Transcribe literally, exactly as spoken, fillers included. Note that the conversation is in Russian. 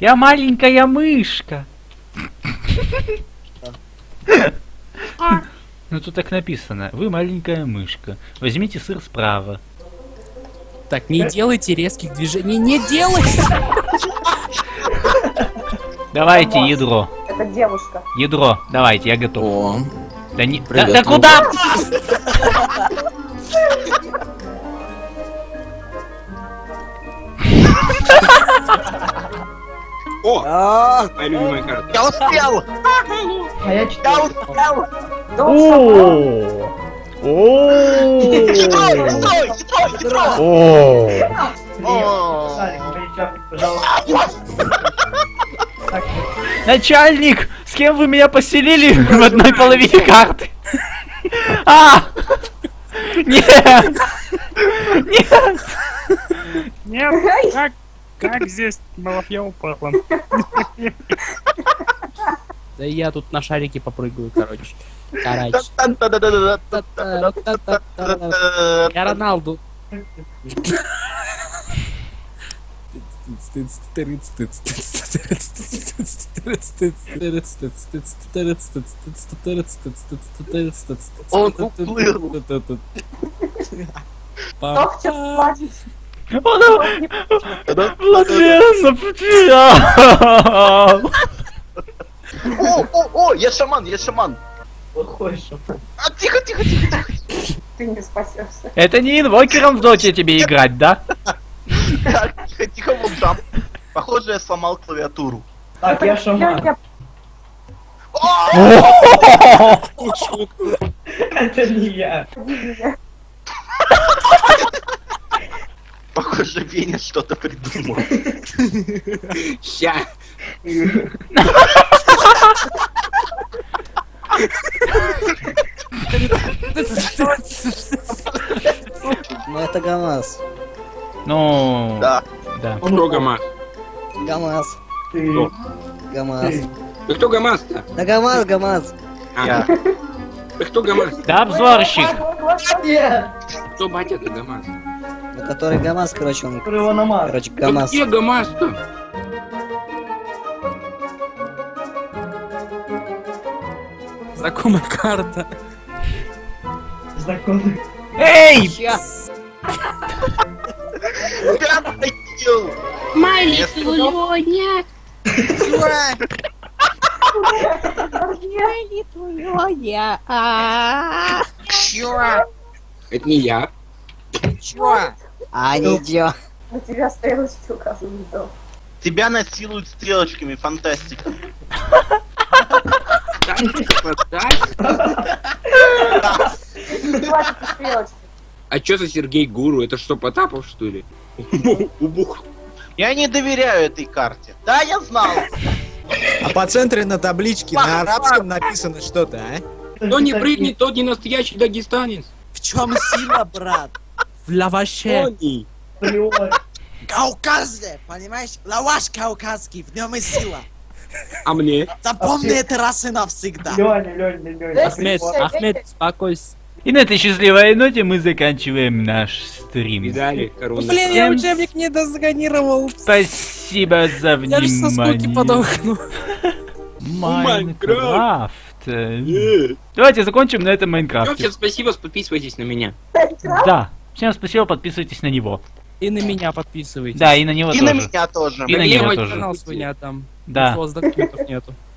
Я маленькая мышка. Ну тут так написано. Вы маленькая мышка. Возьмите сыр справа. Так, не делайте резких движений. Не делайте! Давайте ядро. Это девушка. Ядро. Давайте, я готов. О, Да не... Да, привет, да Люба. куда? О! А, Моя любимая карта. Я успел! А я Я четвертый. успел! Да О, о, Стой, стой, стой, стой! о. О. Начальник, с кем вы меня поселили в одной половине карты? А! Нет! Нет! Нет, как, как здесь Малафья упала? Да я тут на шарике попрыгаю, короче. Короче. Я Роналду. Он уплыл. Кто сейчас плачет? Он Владлена потерял! О, о, о, я шаман, я шаман. Плохой шаман. А, тихо, тихо, тихо, тихо. Ты не спасешься. Это не инвокером в доте тебе играть, да? Тихо, тихо, вот там. Похоже, я сломал клавиатуру. Так, я шаман. Это не я. Похоже, Веня что-то придумал. Ща. Ну это ГАМАЗ. Ну... Да. Да. Кто ГАМАЗ? ГАМАЗ. Ты. ГАМАЗ. Ты кто ГАМАЗ-то? Да ГАМАЗ, ГАМАЗ. А, Я. Ты кто ГАМАЗ? Да, обзорщик. Нет. Кто батя-то ГАМАЗ? Ну который ГАМАЗ, короче, он, Которого на мат. короче, Да ГАМАЗ. где ГАМАЗ-то? Знакомая карта. Знакомый. Эй! Пятый килл. Маленький Лёня. Маленький Лёня. А. Это не я. А ничего. На тебя стрелочки указывают. Да. Тебя насилуют стрелочками, фантастика. Хватит стрелочки. А чё за Сергей Гуру? Это что, Потапов, что ли? Убух. Я не доверяю этой карте. Да, я знал. А по центре на табличке на арабском написано что-то, а? Кто не прыгнет, тот не настоящий дагестанец. В чем сила, брат? В лаваше. Тони. Кавказе, понимаешь? Лаваш кавказский, в нем и сила. А мне? Запомни это раз и навсегда. Лёня, Лёня, Лёня. Ахмед, Ахмед, успокойся. И на этой счастливой ноте мы заканчиваем наш стрим. Видали, корона. Блин, я учебник не дозагонировал. Спасибо за Я же со скуки внимание. подохну. Майнкрафт. Нет. Давайте закончим на этом Всё, Майнкрафте. всем спасибо, подписывайтесь на меня. Да. Всем спасибо, подписывайтесь на него. И на меня подписывайтесь. Да, и на него И тоже. на меня тоже. И на Мне него мой тоже. Канал свой не там. Да. У вас документов нету.